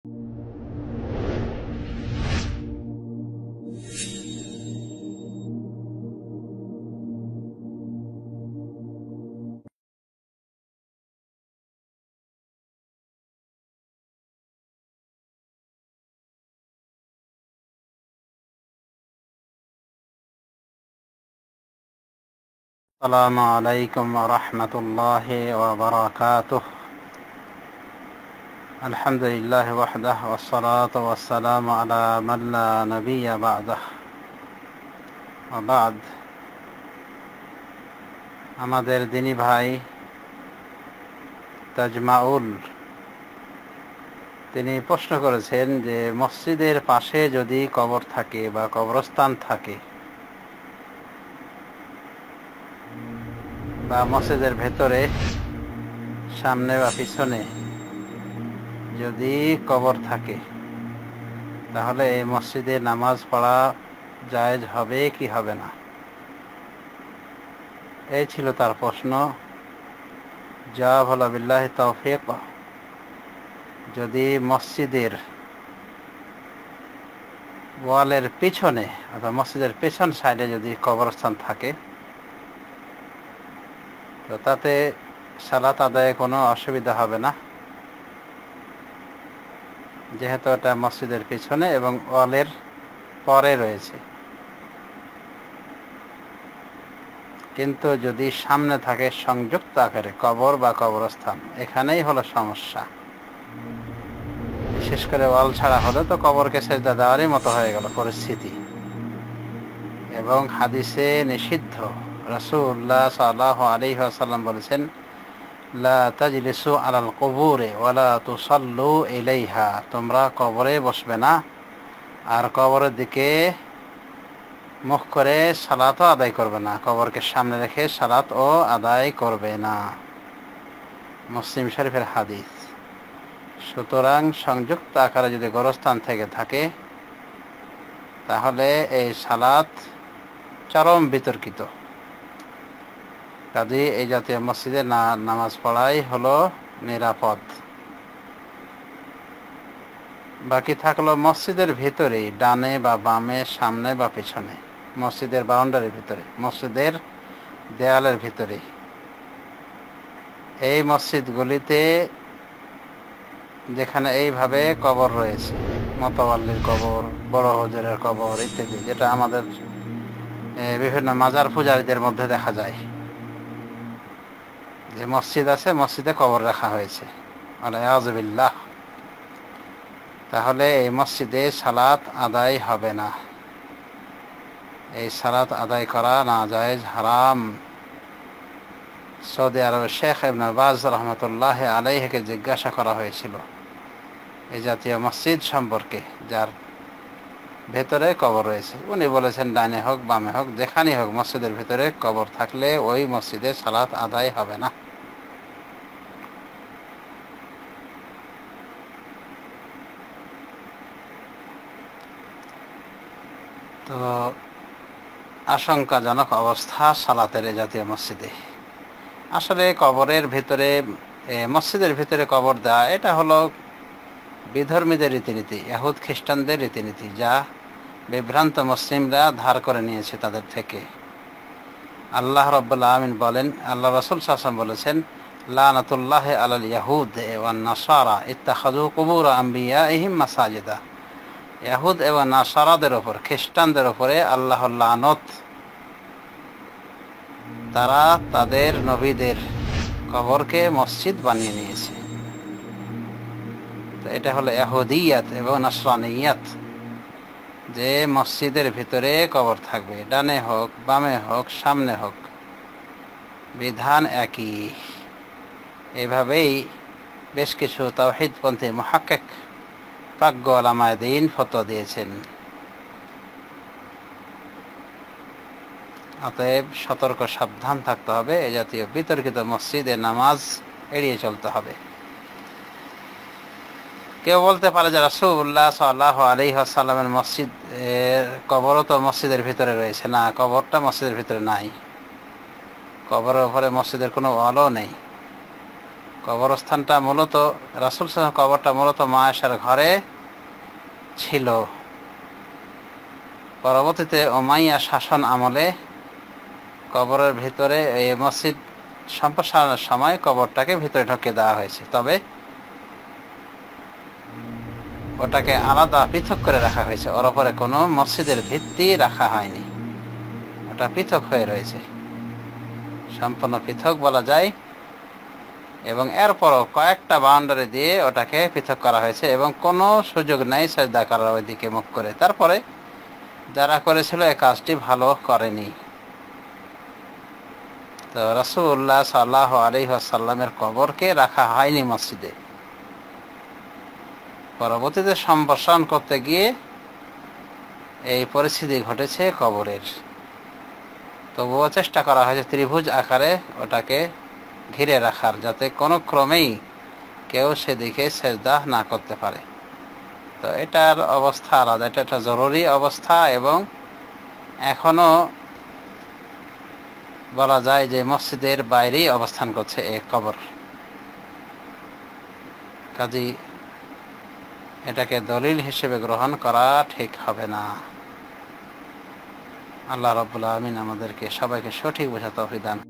আসসালামু আলাইকুম ওয়া রাহমাতুল্লাহি ওয়া বারাকাতুহ। আলহামদুলিল্লাহি ওয়াহদাহু ওয়াসসালাতু ওয়াসসালামু আলা মান লা নাবিয়্যা বা'দাহু। ওয়া বা'দ। আমাদের দিনী ভাই তাজমাউল তিনি প্রশ্ন করেছেন যে মসজিদের পাশে যদি কবর থাকে বা কবরস্থান থাকে বা মসজিদের ভেতরে সামনে বা পিছনে যদি কবর থাকে তাহলে এই মসজিদে নামাজ পড়া জায়েজ হবে কি হবে না, এই ছিল তার প্রশ্ন। জবাব হলো বিল্লাহি তৌফিক, যদি মসজিদের ওয়ালের পিছনে অথবা মসজিদের পেছন সাইডে যদি কবরস্থান থাকে তো তাতে সালাত আদায়ে কোনো অসুবিধা হবে না, যেহেতু এটা মসজিদের পিছনে এবং ওয়ালের পরে রয়েছে। কিন্তু যদি সামনে থাকে সংযুক্ত আকারে কবর বা কবরস্থান, এখানেই হলো সমস্যা। বিশেষ করে ওয়াল ছাড়া হলে তো কবরকে সেজদা দেওয়ারই মতো হয়ে গেল পরিস্থিতি, এবং হাদিসে নিষিদ্ধ। রাসূলুল্লাহ সাল্লাল্লাহু আলাইহি ওয়াসাল্লাম বলেছেন, লা তাজলিসু আলাল কুবুরে ওয়ালা তুসাল্লু ইলাইহা, তোমরা কবরে বসবে না আর কবরের দিকে মুখ করে সালাতও আদায় করবে না, কবরকে সামনে রেখে সালাতও আদায় করবে না। মুসলিম শরীফের হাদিস। সুতরাং সংযুক্ত আকারে যদি গোরস্থান থেকে থাকে তাহলে এই সালাত চরম বিতর্কিত। কাজে এই জাতীয় মসজিদে নামাজ পড়াই হলো নিরাপদ। বাকি থাকলো মসজিদের ভিতরে ডানে বা বামে, সামনে বা পিছনে, মসজিদের বাউন্ডারির ভিতরে, মসজিদের দেয়ালের ভিতরে। এই মসজিদগুলিতে যেখানে এইভাবে কবর রয়েছে, মতওয়াল্লির কবর, বড় হুজুরের কবর ইত্যাদি, যেটা আমাদের বিভিন্ন মাজার পূজারীদের মধ্যে দেখা যায়, যে মসজিদ আছে মসজিদে কবর রাখা হয়েছে, আলিয়াযুবিল্লাহ, তাহলে এই মসজিদে সালাত আদায় হবে না, এই সালাত আদায় করা নাজায়েজ, হারাম। সৌদি আরবের শেখ ইবনে বাজ রহমতুল্লাহ আলাইহিকে জিজ্ঞাসা করা হয়েছিল এই জাতীয় মসজিদ সম্পর্কে যার ভেতরে কবর রয়েছে। উনি বলেছেন, ডানে হোক বামে হোক যেখানেই হোক মসজিদের ভেতরে কবর থাকলে ওই মসজিদে সালাত আদায় হবে না। তো আশঙ্কাজনক অবস্থা সালাতের এই জাতীয় মসজিদে। আসলে কবরের ভেতরে, মসজিদের ভিতরে কবর দেওয়া, এটা হলো বিধর্মীদের রীতিনীতি, ইহুদ খ্রিস্টানদের রীতিনীতি, যা বিভ্রান্ত মুসলিমরা ধার করে নিয়েছে তাদের থেকে। আল্লাহ রাব্বুল আলামিন বলেন, আল্লাহ রাসূল সাল্লাল্লাহু আলাইহি ওয়াসাল্লাম বলেছেন, লানাতুল্লাহি আলাল ইয়াহুদ ওয়ান নাসারা ইত্তাখাযু কুবুর আম্বিয়াইহিম মাসাজিদা। ইহুদ এবং নাসারাদের উপর, খ্রিস্টানদের উপরে আল্লাহর লানত, তারা তাদের নবীদের কবরকে মসজিদ বানিয়ে নিয়েছে। তো এটা হলো ইহুদিয়াত এবং নাসরানিয়াত, যে মসজিদের ভিতরে কবর থাকবে, ডানে হোক বামে হোক সামনে হোক, বিধান একই। এভাবেই বেশ কিছু তাওহীদপন্থী মুহাক্কিক প্রাজ্ঞ উলামায়ে দ্বীন ফতোয়া দিয়েছেন। অতএব সতর্ক সাবধান থাকতে হবে, এ জাতীয় বিতর্কিত মসজিদে নামাজ এড়িয়ে চলতে হবে। কেউ বলতে পারে যে রাসূলুল্লাহ সাল্লাল্লাহু আলাইহি ওয়াসাল্লামের মসজিদ, কবরও তো মসজিদের ভিতরে রয়েছে। না, কবরটা মসজিদের ভিতরে নাই, কবরের উপরে মসজিদের কোনো ওয়ালও নেই, কবরস্থানটা মূলত রাসূল সাল্লাল্লাহু আলাইহি ওয়াসাল্লাম কবরটা মূলত মা আয়েশার ঘরে ছিল। পরবর্তীতে উমাইয়া শাসন আমলে কবরের ভিতরে এই মসজিদ সম্প্রসারণের সময় কবরটাকে ভিতরে ঢুকে দেওয়া হয়েছে, তবে ওটাকে আলাদা পৃথক করে রাখা হয়েছে। ওর উপরে কোনো মসজিদের ভিত্তি রাখা হয়নি, ওটা পৃথক হয়ে রয়েছে, সম্পূর্ণ পৃথক বলা যায়। এবং এরপরও কয়েকটা বাউন্ডারি দিয়ে ওটাকে পৃথক করা হয়েছে এবং কোনো সুযোগ নেই সাজদা করার ওইদিকে মুখ করে। তারপরে যারা করেছিল এই কাজটি ভালো করেনি। তো রাসূলুল্লাহ সাল্লাল্লাহু আলাইহি ওয়াসাল্লামের কবরকে রাখা হয়নি মসজিদে। পরবর্তীতে সম্প্রসারণ করতে গিয়ে এই পরিস্থিতি ঘটেছে কবরের। তবুও চেষ্টা করা হয়েছে ত্রিভুজ আকারে ওটাকে ঘিরে রাখার, যাতে কোনো ক্রমেই কেউ সেদিকে সেজদা না করতে পারে। তো এটার অবস্থা আলাদা, এটা একটা জরুরি অবস্থা এবং এখনো বলা যায় যে মসজিদের বাইরেই অবস্থান করছে এই কবর। কাজী এটাকে দলিল হিসেবে গ্রহণ করা ঠিক হবে না। আল্লাহ রাব্বুল আলামিন আমাদেরকে সবাইকে সঠিক বোঝা তৌফিক দান